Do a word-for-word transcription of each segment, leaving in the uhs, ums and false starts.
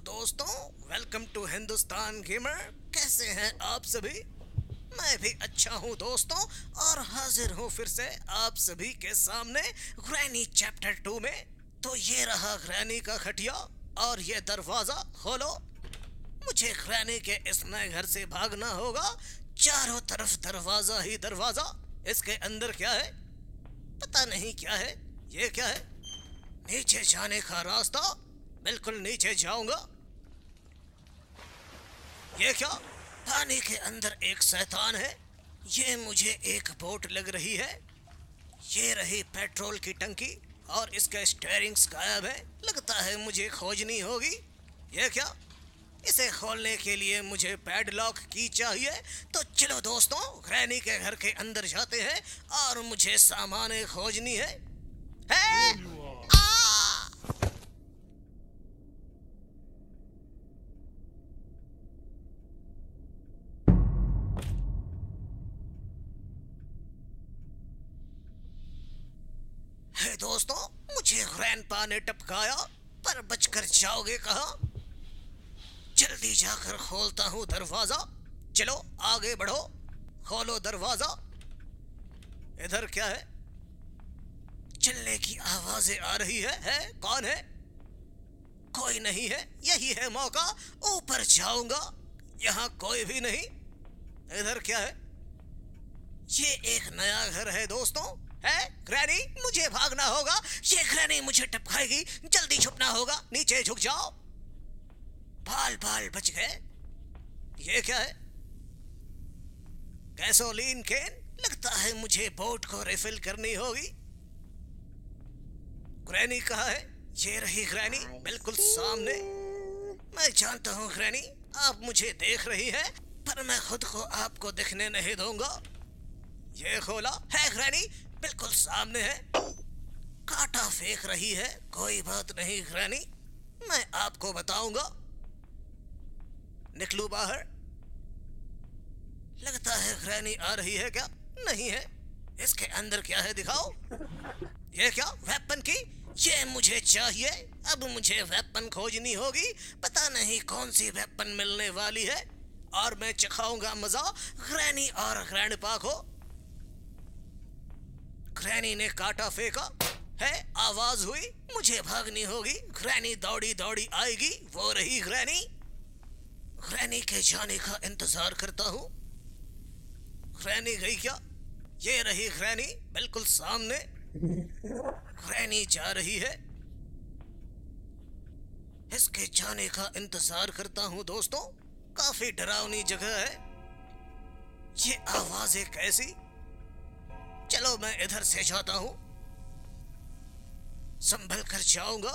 दोस्तों, welcome to Hindustan gamer. कैसे हैं आप सभी? मैं भी अच्छा हूँ दोस्तों, और हाजिर हूँ फिर से आप सभी के सामने ग्रैनी चैप्टर टू में। तो ये रहा ग्रैनी का खटिया और ये दरवाजा खोलो। मुझे ग्रैनी के इस नए घर से भागना होगा। चारों तरफ दरवाजा ही दरवाजा। इसके अंदर क्या है पता नहीं। क्या है ये? क्या है? नीचे जाने का रास्ता। बिल्कुल नीचे जाऊंगा। ये क्या? पानी के अंदर एक शैतान है। ये मुझे एक बोट लग रही है। ये रही पेट्रोल की टंकी और इसका स्टीयरिंग्स गायब है। लगता है मुझे खोजनी होगी। ये क्या? इसे खोलने के लिए मुझे पैडलॉक की चाहिए। तो चलो दोस्तों, ग्रैनी के घर के अंदर जाते हैं और मुझे सामान खोजनी है, है? हे दोस्तों, मुझे ग्रैंडपा ने टपकाया, पर बचकर जाओगे कहाँ? जल्दी जाकर खोलता हूँ दरवाजा। चलो आगे बढ़ो, खोलो दरवाजा। इधर क्या है? चलने की आवाजें आ रही है, है? कौन है? कोई नहीं है। यही है मौका, ऊपर जाऊंगा। यहाँ कोई भी नहीं। इधर क्या है? ये एक नया घर है दोस्तों, है? ग्रैनी, मुझे भागना होगा। ये ग्रैनी मुझे टपकाएगी। जल्दी छुपना होगा। नीचे झुक जाओ। बाल बाल बच गए। ये क्या है? Gasoline can. लगता है मुझे बोट को रिफिल करनी होगी। ग्रैनी कहाँ है? ये रही ग्रैनी, बिल्कुल सामने। मैं जानता हूँ ग्रैनी, आप मुझे देख रही हैं, पर मैं खुद को आपको दिखने नहीं दूंगा। ये खोला है ग्रैनी, बिल्कुल सामने है। कांटा फेंक रही है। कोई बात नहीं ग्रैनी, मैं आपको बताऊंगा। निकलूं बाहर? लगता है ग्रैनी आ रही है। क्या? नहीं है। इसके अंदर क्या है? दिखाओ। ये क्या? वेपन की। ये मुझे चाहिए। अब मुझे वेपन खोजनी होगी। पता नहीं कौन सी वेपन मिलने वाली है, और मैं चखाऊंगा मजा ग्रैनी और ग्रैंडपा को। ग्रैनी ने कांटा फेंका है, आवाज हुई। मुझे भागनी होगी। ग्रैनी दौड़ी दौड़ी आएगी। वो रही ग्रैनी। ग्रैनी के जाने का इंतजार करता हूँ। ग्रैनी गई क्या? ये रही ग्रैनी, बिल्कुल सामने। ग्रैनी जा रही है। इसके जाने का इंतजार करता हूँ दोस्तों। काफी डरावनी जगह है। ये आवाजें कैसी? चलो मैं इधर से जाता हूँ, संभल कर जाऊंगा।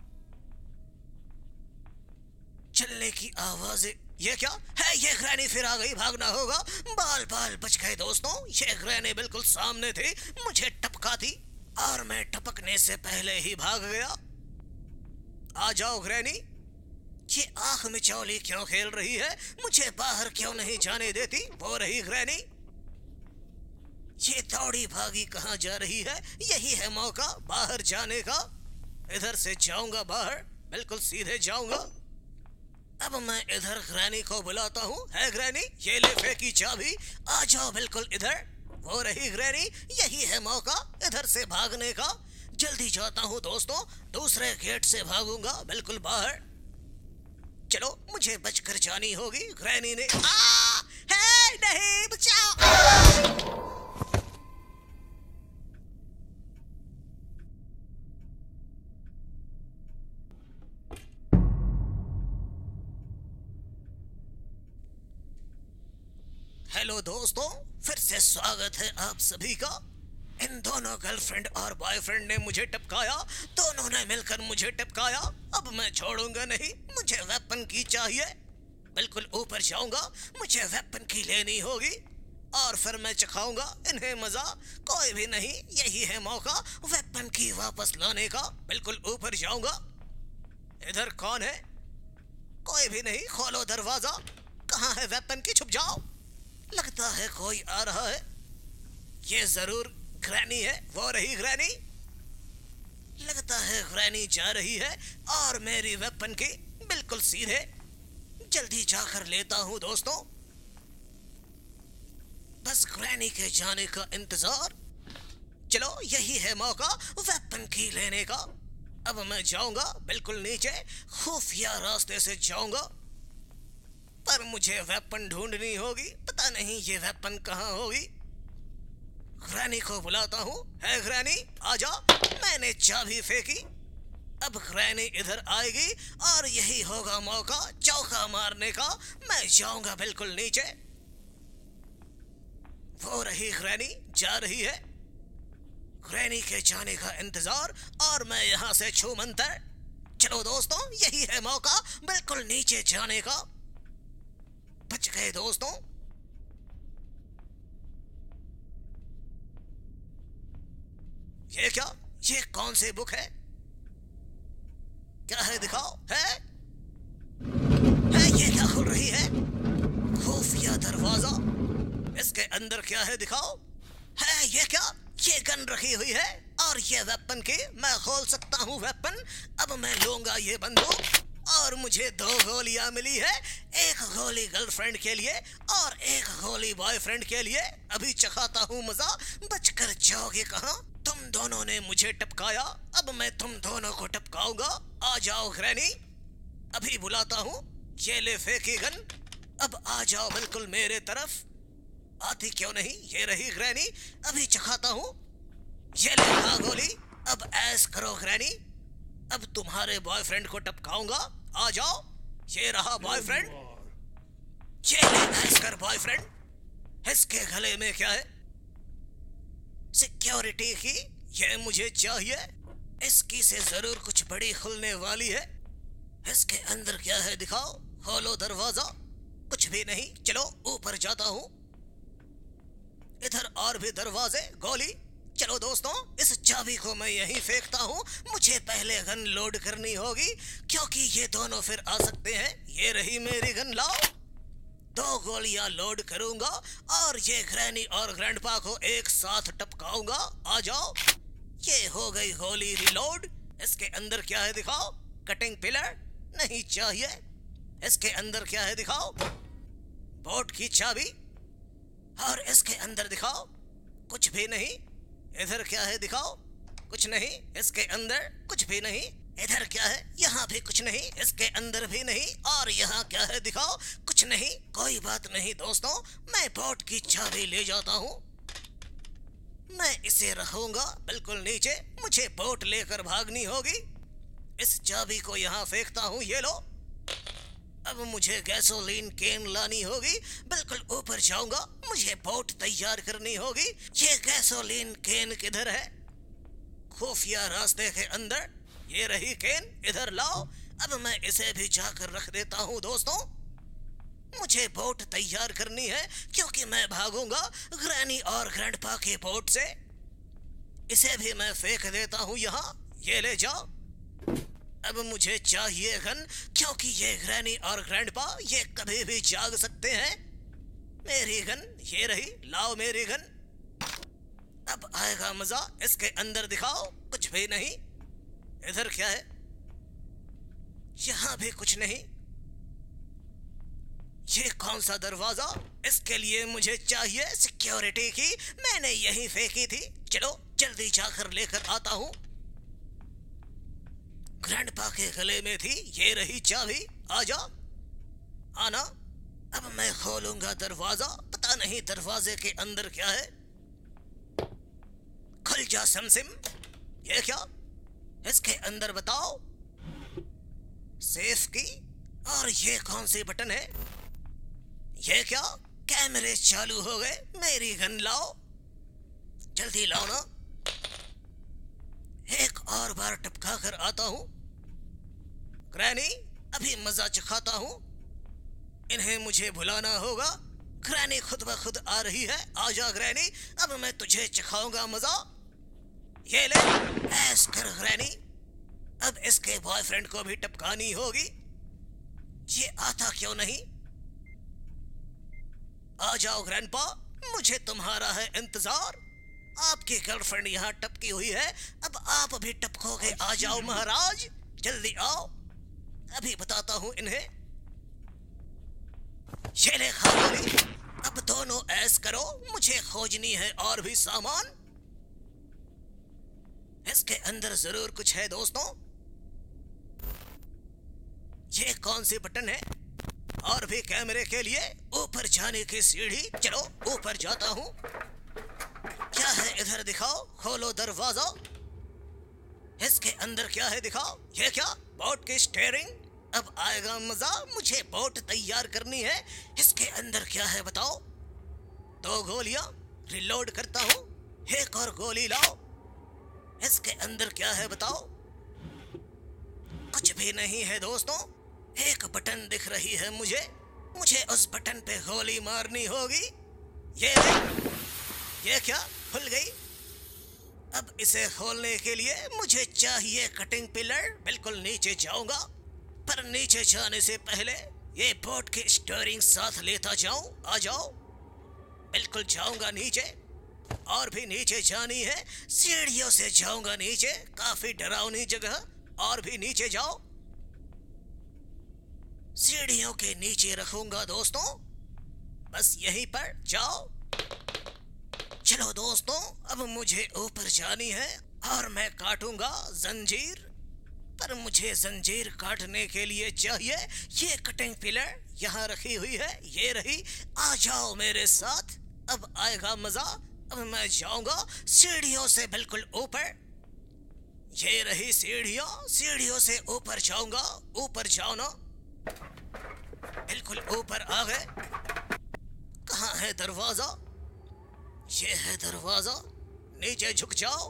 चलने की आवाजें। ये क्या है? ये ग्रैनी फिर आ गई। भागना होगा। बाल बाल बच गए दोस्तों। ये ग्रैनी बिल्कुल सामने थी, मुझे टपका थी, और मैं टपकने से पहले ही भाग गया। आ जाओ ग्रैनी। ये आंख मिचौली क्यों खेल रही है? मुझे बाहर क्यों नहीं जाने देती? वो रही ग्रैनी। ये दौड़ी भागी कहाँ जा रही है? यही है मौका बाहर जाने का। इधर से जाऊंगा बाहर, बिल्कुल सीधे जाऊंगा। अब मैं इधर ग्रैनी को बुलाता हूँ। है ग्रैनी, ये ले फेंकी चाबी। आ जाओ बिल्कुल इधर। वो रही ग्रैनी। यही है मौका इधर से भागने का। जल्दी जाता हूँ दोस्तों, दूसरे गेट से भागूंगा बिल्कुल बाहर। चलो मुझे बचकर जानी होगी। ग्रैनी ने आ है नहीं, बचाओ। हेलो दोस्तों, फिर से स्वागत है आप सभी का। इन दोनों गर्लफ्रेंड और बॉयफ्रेंड ने मुझे टपकाया। दोनों ने मिलकर मुझे टपकाया। अब मैं छोड़ूंगा नहीं। मुझे वेपन की चाहिए। बिल्कुल ऊपर जाऊंगा। मुझे वेपन की लेनी होगी, और फिर मैं चखाऊंगा इन्हें मजा। कोई भी नहीं, यही है मौका वेपन की वापस लाने का। बिल्कुल ऊपर जाऊंगा। इधर कौन है? कोई भी नहीं। खोलो दरवाजा। कहाँ है वेपन की? छुप जाओ। लगता है कोई आ रहा है। ये जरूर ग्रैनी है। वो रही ग्रैनी। लगता है ग्रैनी जा रही है, और मेरी वेपन की बिल्कुल सीधे। जल्दी जाकर लेता हूँ दोस्तों, बस ग्रैनी के जाने का इंतजार। चलो यही है मौका वेपन की लेने का। अब मैं जाऊंगा बिल्कुल नीचे, खुफिया रास्ते से जाऊंगा, पर मुझे वेपन ढूंढनी होगी। पता नहीं ये वेपन कहाँ होगी। ग्रैनी को बुलाता हूँ। है ग्रैनी, आजा। मैंने चाबी फेंकी, अब ग्रैनी इधर आएगी और यही होगा मौका चौका मारने का। मैं जाऊंगा बिल्कुल नीचे। वो रही ग्रैनी, जा रही है। ग्रैनी के जाने का इंतजार और मैं यहाँ से छू मंतर। चलो दोस्तों, यही है मौका बिल्कुल नीचे जाने का। बच गए दोस्तों। ये क्या, ये कौन सी बुक है? क्या है दिखाओ। है है ये क्या खुल रही है? खुफिया दरवाजा। इसके अंदर क्या है दिखाओ। है ये क्या, ये गन रखी हुई है और ये वेपन की। मैं खोल सकता हूँ वेपन। अब मैं लूंगा ये बंदूक और मुझे दो गोलियां मिली है। एक गोली गर्लफ्रेंड के लिए और एक गोली बॉयफ्रेंड के लिए। अभी चखाता हूँ मजा। बचकर जाओगे कहाँ? तुम दोनों ने मुझे टपकाया, अब मैं तुम दोनों को टपकाऊंगा। आ जाओ ग्रैनी, अभी बुलाता हूँ। ये ले फेंकी गन, अब आ जाओ बिल्कुल मेरे तरफ। आती क्यों नहीं? ये रही ग्रैनी, अभी चखाता हूँ। ये ले खा गोली, अब ऐस करो ग्रैनी। अब तुम्हारे बॉयफ्रेंड को टपकाऊंगा। आ जाओ, ये रहा बॉयफ्रेंड। ये ले ऐस कर बॉयफ्रेंड। इसके गले में क्या है? सिक्योरिटी की। ये मुझे चाहिए। इसकी से जरूर कुछ बड़ी खुलने वाली है। इसके अंदर क्या है दिखाओ। खोलो दरवाजा। कुछ भी नहीं। चलो ऊपर जाता हूँ। इधर और भी दरवाजे। गोली। चलो दोस्तों, इस चाबी को मैं यहीं फेंकता हूँ। मुझे पहले गन लोड करनी होगी क्योंकि ये दोनों फिर आ सकते हैं। ये रही मेरी गन, लाओ। दो गोलियां लोड करूंगा और ये ग्रैनी और ग्रैंडपा को एक साथ टपकाऊंगा। आ जाओ। ये हो गई गोली रिलोड। इसके अंदर क्या है दिखाओ। कटिंग पिलर नहीं चाहिए। इसके अंदर क्या है दिखाओ। बोट की चाबी। और इसके अंदर दिखाओ। कुछ भी नहीं। इधर क्या है दिखाओ। कुछ नहीं। इसके अंदर कुछ भी नहीं। इधर क्या है? यहाँ भी कुछ नहीं। इसके अंदर भी नहीं। और यहाँ क्या है दिखाओ। कुछ नहीं। कोई बात नहीं दोस्तों, मैं बोट की चाबी ले जाता हूँ। मैं इसे रखूंगा बिल्कुल नीचे। मुझे बोट लेकर भागनी होगी। इस चाबी को यहाँ फेंकता हूँ। ये लो। अब मुझे गैसोलीन कैन लानी होगी। बिल्कुल ऊपर जाऊंगा। मुझे बोट तैयार करनी होगी। ये गैसोलीन कैन किधर है? खुफिया रास्ते के अंदर। ये रही कैन, इधर लाओ। अब मैं इसे भी जाकर रख देता हूँ दोस्तों। मुझे बोट तैयार करनी है क्योंकि मैं भागूंगा ग्रैनी और ग्रैंडपा के बोट से। इसे भी मैं फेंक देता हूँ यहाँ। ये ले जाओ। अब मुझे चाहिए गन क्योंकि ये ग्रैनी और ग्रैंडपा ये कभी भी जाग सकते हैं। मेरी गन ये रही, लाओ मेरी गन। अब आएगा मजा। इसके अंदर दिखाओ। कुछ भी नहीं। इधर क्या है? यहाँ भी कुछ नहीं। ये कौन सा दरवाजा? इसके लिए मुझे चाहिए सिक्योरिटी की। मैंने यही फेंकी थी। चलो जल्दी जाकर लेकर आता हूँ। ग्रैंडपा के गले में थी। ये रही चाबी। आजा, आना। अब मैं खोलूंगा दरवाजा। पता नहीं दरवाजे के अंदर क्या है। खुल जा समसिम। ये क्या? इसके अंदर बताओ। सेफ की। और ये कौन सी बटन है? ये क्या? कैमरे चालू हो गए। मेरी गन लाओ। जल्दी लाओ ना। एक और बार टपका कर आता हूं। ग्रैनी, अभी मजा चखाता हूं। इन्हें मुझे भुलाना होगा। ग्रैनी खुद ब खुद आ रही है। आजा ग्रैनी, अब मैं तुझे चखाऊंगा मजा। ये ले ऐस कर ग्रैनी। अब इसके बॉयफ्रेंड को भी टपकानी होगी। ये आता क्यों नहीं? आ जाओ ग्रैंडपा, मुझे तुम्हारा है इंतजार। आपकी गर्लफ्रेंड यहाँ टपकी हुई है, अब आप भी टपकोगे। आ जाओ महाराज, जल्दी आओ। अभी बताता हूँ इन्हें। ये ले खा गोली। अब दोनों ऐस करो, मुझे खोजनी है और भी सामान। इसके अंदर जरूर कुछ है दोस्तों। ये कौन सी बटन है? और भी कैमरे के लिए ऊपर जाने की सीढ़ी। चलो ऊपर जाता हूँ। क्या है इधर दिखाओ, खोलो दरवाजा। इसके अंदर क्या है दिखाओ। ये क्या? बोट की स्टीयरिंग। अब आएगा मजा, मुझे बोट तैयार करनी है। इसके अंदर क्या है बताओ। दो गोलियां। रिलोड करता हूँ। एक और गोली लाओ। इसके अंदर क्या है बताओ। कुछ भी नहीं है दोस्तों। एक बटन दिख रही है मुझे। मुझे उस बटन पे गोली मारनी होगी। ये ले। ये क्या? खुल गई। अब इसे खोलने के लिए मुझे चाहिए कटिंग पिलर। बिल्कुल नीचे जाऊंगा, पर नीचे जाने से पहले ये बोट की स्टीयरिंग साथ लेता जाऊं। आ जाओ। बिल्कुल जाऊंगा नीचे। और भी नीचे जानी है। सीढ़ियों से जाऊंगा नीचे। काफी डरावनी जगह। और भी नीचे जाओ। सीढ़ियों के नीचे रखूंगा दोस्तों। बस यहीं पर जाओ। चलो दोस्तों, अब मुझे ऊपर जानी है और मैं काटूंगा जंजीर। पर मुझे जंजीर काटने के लिए चाहिए ये कटिंग पिलर। यहाँ रखी हुई है, ये रही। आ जाओ मेरे साथ, अब आएगा मजा। अब मैं जाऊंगा सीढ़ियों से बिल्कुल ऊपर। ये रही सीढ़ियां। सीढ़ियों से ऊपर जाऊंगा। ऊपर जाओ ना। बिल्कुल ऊपर आ गए। कहाँ है दरवाजा? ये है दरवाजा। नीचे झुक जाओ।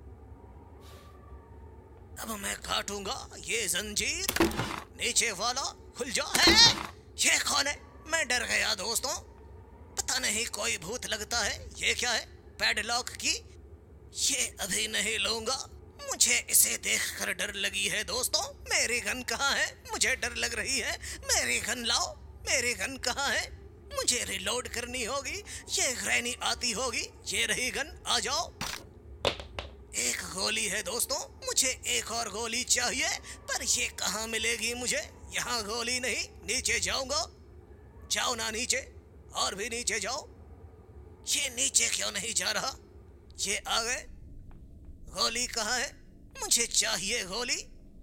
अब मैं काटूंगा ये जंजीर। नीचे वाला खुल जा। है ये कौन है? मैं डर गया दोस्तों। पता नहीं कोई भूत लगता है। ये क्या है? पैडलॉक की। ये अभी नहीं लूंगा। मुझे इसे देखकर डर लगी है दोस्तों। मेरी गन कहाँ है? मुझे डर लग रही है। मेरी गन लाओ। मेरी गन कहाँ है? मुझे रिलोड करनी होगी। ये ग्रैनी आती होगी। ये रही गन। आ जाओ। एक गोली है दोस्तों। मुझे एक और गोली चाहिए, पर ये कहाँ मिलेगी मुझे? यहाँ गोली नहीं। नीचे जाऊंगा। जाओ ना नीचे। और भी नीचे जाओ। ये नीचे क्यों नहीं जा रहा? ये आ गए। गोली कहाँ है? मुझे चाहिए गोली।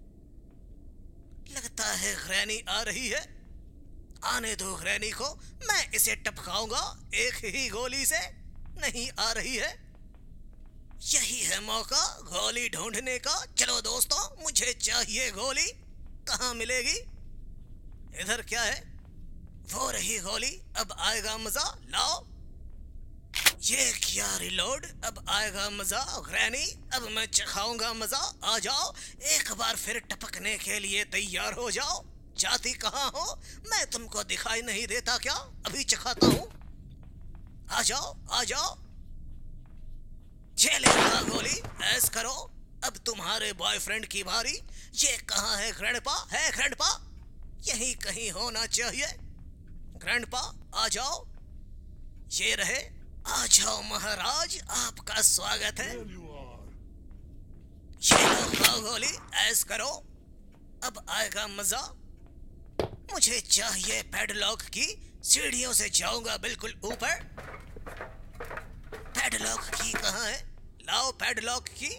लगता है ग्रैनी आ रही है। आने दो ग्रैनी को। मैं इसे टपकाऊंगा एक ही गोली से। नहीं आ रही है। यही है मौका गोली ढूंढने का। चलो दोस्तों, मुझे चाहिए गोली। कहाँ मिलेगी? इधर क्या है? वो रही गोली। अब आएगा मजा। लाओ। ये किया रिलोड। अब आएगा मजा ग्रैनी। अब मैं चखाऊंगा मजा। आ जाओ। एक बार फिर टपकने के लिए तैयार हो जाओ। जाती कहाँ हो? मैं तुमको दिखाई नहीं देता क्या? अभी चखाता हूँ। आ जाओ, आ जाओ। ये लेगा गोली। ऐस करो। अब तुम्हारे बॉयफ्रेंड की बारी। ये कहाँ है ग्रैंडपा? है ग्रैंडपा? यहीं कहीं होना चाहिए। ग्रैंडपा आ जाओ। ये रहे। आ जाओ महाराज, आपका स्वागत है। ये लो खाओ गोली। ऐस करो। अब आएगा मजा। मुझे चाहिए पैडलॉक की। सीढ़ियों से जाऊंगा बिल्कुल ऊपर। पैडलॉक की कहाँ है? लाओ पैडलॉक की।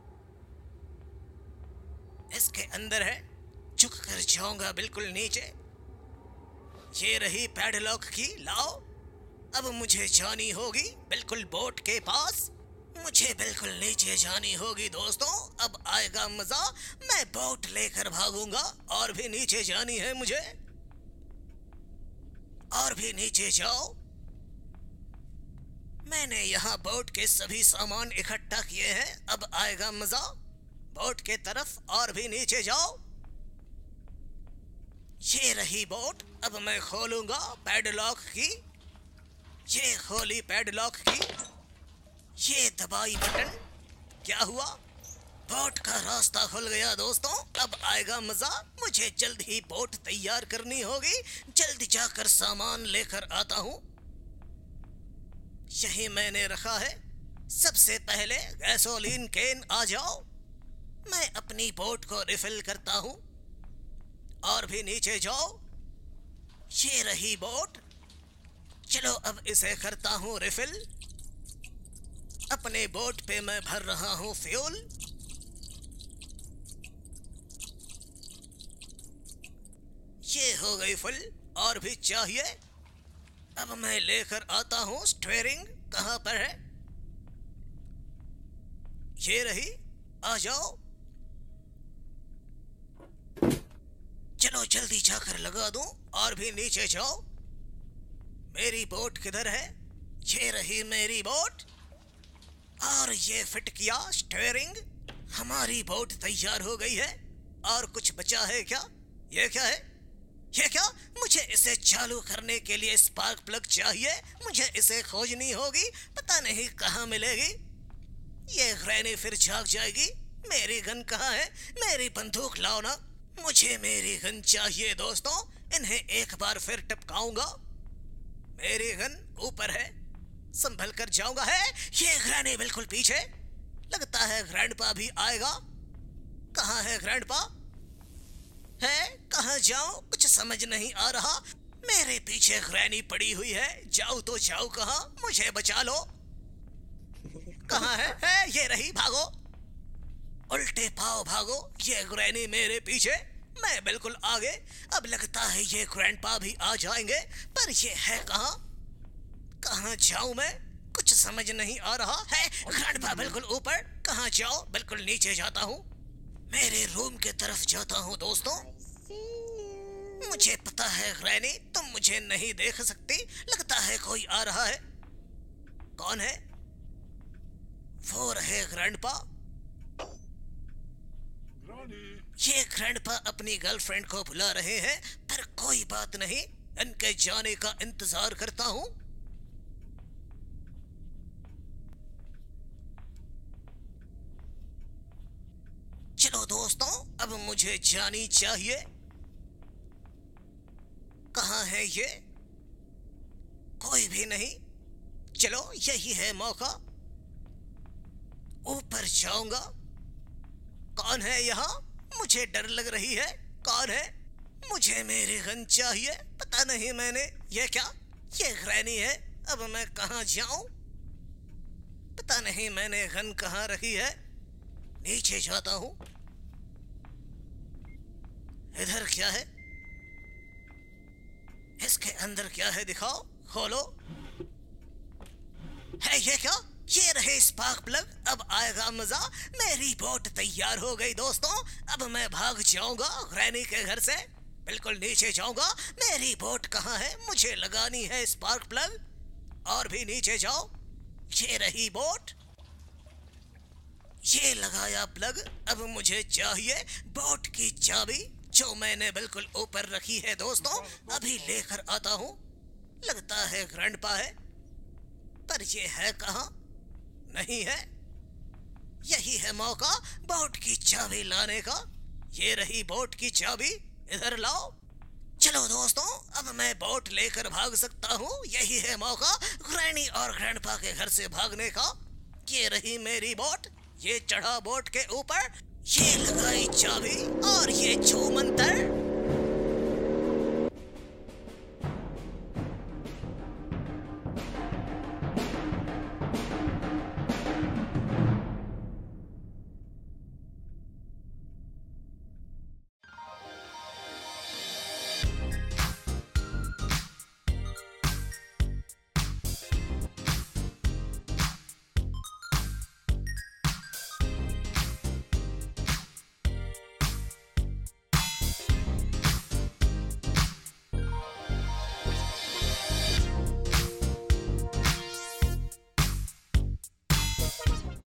इसके अंदर है। झुक कर जाऊंगा बिल्कुल नीचे। ये रही पैडलॉक की। लाओ। अब मुझे जानी होगी बिल्कुल बोट के पास। मुझे बिल्कुल नीचे जानी होगी दोस्तों। अब आएगा मजा। मैं बोट लेकर भागूंगा। और भी नीचे जानी है मुझे। और भी नीचे जाओ। मैंने यहाँ बोट के सभी सामान इकट्ठा किए हैं। अब आएगा मजा। बोट के तरफ। और भी नीचे जाओ। ये रही बोट। अब मैं खोलूंगा पैडलॉक की। ये खोली पैडलॉक की। ये दबाई बटन। क्या हुआ? बोट का रास्ता खुल गया दोस्तों। अब आएगा मजा। मुझे जल्द ही बोट तैयार करनी होगी। जल्द जाकर सामान लेकर आता हूँ। यही मैंने रखा है। सबसे पहले गैसोलीन कैन। आ जाओ। मैं अपनी बोट को रिफिल करता हूँ। और भी नीचे जाओ। ये रही बोट। चलो अब इसे करता हूँ रिफिल। अपने बोट पे मैं भर रहा हूँ फ्यूल। ये हो गई फुल। और भी चाहिए। अब मैं लेकर आता हूँ स्टीयरिंग। कहाँ पर है? ये रही। आ जाओ। चलो जल्दी जाकर लगा दूं। और भी नीचे जाओ। मेरी बोट किधर है? ये रही मेरी बोट। और ये फिट किया स्टीयरिंग। हमारी बोट तैयार हो गई है। और कुछ बचा है क्या? ये क्या है? ये क्या? मुझे इसे चालू करने के लिए स्पार्क प्लग चाहिए। मुझे इसे खोजनी होगी। पता नहीं कहाँ मिलेगी। ये ग्रैनी फिर जाग जाएगी। मेरी गन कहाँ है? मेरी बंदूक लाओ ना। मुझे मेरी गन चाहिए दोस्तों। इन्हें एक बार फिर टपकाऊंगा। मेरी गन ऊपर है। संभल कर जाऊंगा। है ये ग्रैनी बिल्कुल पीछे। लगता है ग्रैंडपा भी आएगा। कहाँ है ग्रैंडपा? है कहाँ जाऊं? कुछ समझ नहीं आ रहा। मेरे पीछे ग्रैनी पड़ी हुई है। जाऊं तो जाऊं कहाँ? मुझे बचा लो। कहाँ है? है ये रही। भागो। उल्टे पाव भागो। ये ग्रैनी मेरे पीछे, मैं बिल्कुल आगे। अब लगता है ये ग्रैंडपा भी आ जाएंगे। पर ये है कहाँ? कहाँ जाऊं मैं? कुछ समझ नहीं आ रहा है। ग्रैंडपा बिल्कुल ऊपर। कहाँ जाओ? बिल्कुल नीचे जाता हूँ। मेरे रूम के तरफ जाता हूँ दोस्तों। मुझे पता है ग्रैनी तुम मुझे नहीं देख सकती। लगता है कोई आ रहा है। कौन है? वो रहे ग्रैंडपा। ये ग्रैंडपा अपनी गर्लफ्रेंड को बुला रहे हैं। पर कोई बात नहीं, इनके जाने का इंतजार करता हूँ। चलो दोस्तों अब मुझे जानी चाहिए। कहाँ है ये? कोई भी नहीं। चलो यही है मौका। ऊपर जाऊंगा। कौन है यहाँ? मुझे डर लग रही है। कौन है? मुझे मेरी गन चाहिए। पता नहीं मैंने ये क्या? ये ग्रैनी है। अब मैं कहाँ जाऊं? पता नहीं मैंने गन कहाँ रखी है। नीचे जाता हूं। इधर क्या है? इसके अंदर क्या है? दिखाओ। खोलो। है ये क्या? ये रहे स्पार्क प्लग। अब आएगा मजा। मेरी बोट तैयार हो गई दोस्तों। अब मैं भाग जाऊंगा ग्रैनी के घर से। बिल्कुल नीचे जाऊंगा। मेरी बोट कहाँ है? मुझे लगानी है स्पार्क प्लग। और भी नीचे जाओ। ये रही बोट। ये लगाया प्लग। अब मुझे चाहिए बोट की चाबी, जो मैंने बिल्कुल ऊपर रखी है दोस्तों। अभी लेकर आता हूँ। लगता है ग्रैंडपा है, पर ये है कहाँ? नहीं है। यही है मौका बोट की चाबी लाने का। ये रही बोट की चाबी। इधर लाओ। चलो दोस्तों अब मैं बोट लेकर भाग सकता हूँ। यही है मौका ग्रैनी और ग्रैंडपा के घर से भागने का। ये रही मेरी बोट। ये चढ़ा बोट के ऊपर। ये लगाई चाबी और ये छू मंतर।